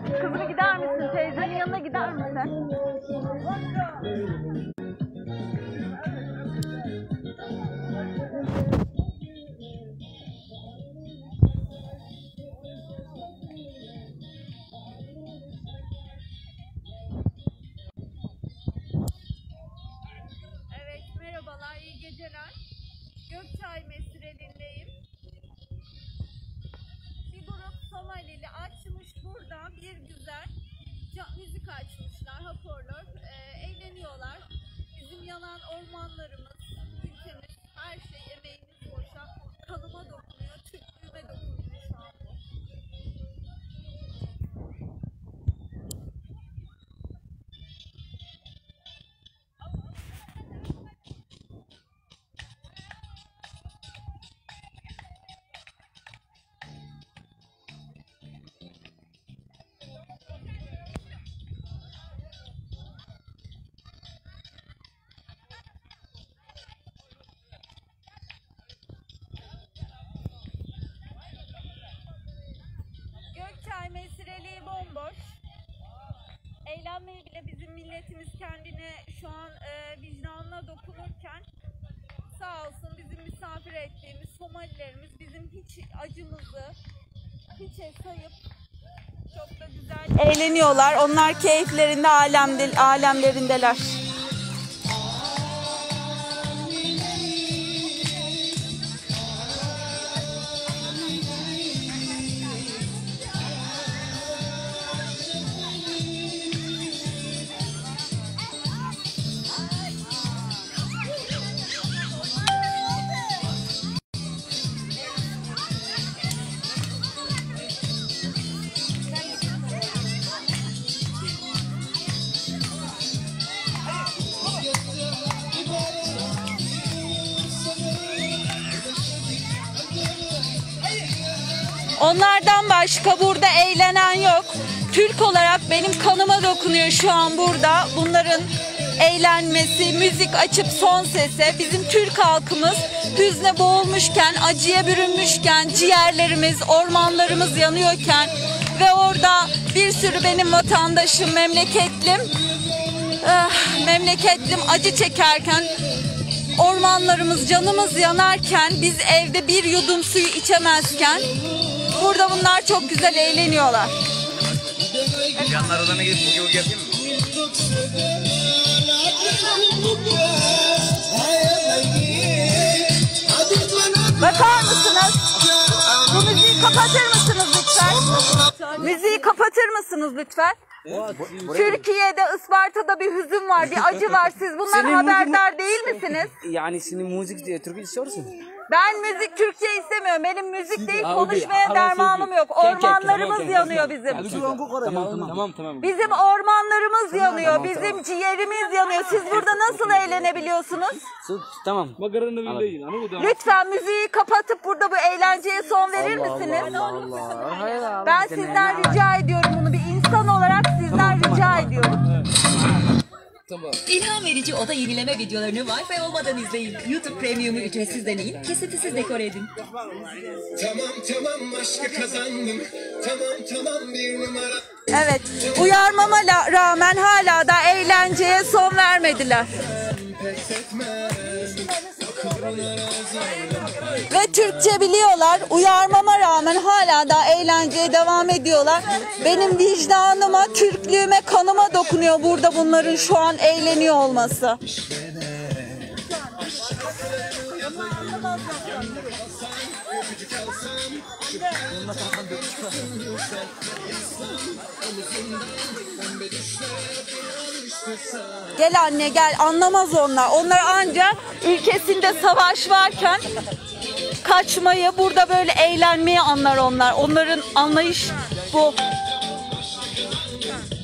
Kızım gider misin? Teyzenin yanına gider misin? Evet, merhabalar, iyi geceler. Gökçay Mesireli'ndeyim. Bir grup Somalili açmış burada bir güzel müzik açmışlar, hoparlör. Eğleniyorlar. Bizim yanan ormanlarımız, ülkemiz, her şey, emeğimiz boşa, kanıma dokunuyor, Türklüğüme dokunuyor şu an bu. Gökçay Mesireli bomboş. Eğlenmeye bile bizim milletimiz kendine şu an vicdanına dokunurken sağ olsun bizim misafir ettiğimiz Somalilerimiz bizim hiç acımızı hiçe sayıp çok da güzel eğleniyorlar. Onlar keyiflerinde alemlerindeler. Onlardan başka burada eğlenen yok. Türk olarak benim kanıma dokunuyor şu an burada. Bunların eğlenmesi, müzik açıp son sese, bizim Türk halkımız hüzne boğulmuşken, acıya bürünmüşken, ciğerlerimiz, ormanlarımız yanıyorken ve orada bir sürü benim vatandaşım, memleketlim acı çekerken, ormanlarımız, canımız yanarken, biz evde bir yudum suyu içemezken burada bunlar çok güzel eğleniyorlar. Canlar odana gidip bugi yapayım mı? Bakar mısınız? Bu müziği kapatır mısınız lütfen? Müziği kapatır mısınız lütfen? Türkiye'de, Isparta'da bir hüzün var, bir acı var. Siz bundan haberdar değil misiniz? Yani senin müzik diye Türkçe istiyorsun. Ben müzik Türkçe istemiyorum. Benim müzik değil, konuşmaya dermanım yok. Ormanlarımız yanıyor bizim. Tamam. Bizim ormanlarımız yanıyor, bizim ciğerimiz yanıyor. Siz burada nasıl eğlenebiliyorsunuz? Tamam. Lütfen müziği kapatıp burada bu eğlenceye son verir misiniz? Ben sizden rica ediyorum bunu. Bir insan olarak sizden rica ediyorum. Tamam. İlham verici oda yenileme videolarını Wi-Fi olmadan izleyin. YouTube Premium'u ücretsiz deneyin, kesintisiz dekor edin. Tamam aşkı kazandım. Tamam bir numara. Evet, uyarmama rağmen hala da eğlenceye son vermediler. Ve Türkçe biliyorlar. Uyarmama rağmen hala da eğlenceye devam ediyorlar. Benim vicdanıma, Türklüğüme, kanıma dokunuyor burada bunların şu an eğleniyor olması. Gel anne gel, anlamaz onlar. Onlar ancak ülkesinde savaş varken kaçmayı, burada böyle eğlenmeyi anlar onlar. Onların anlayış bu.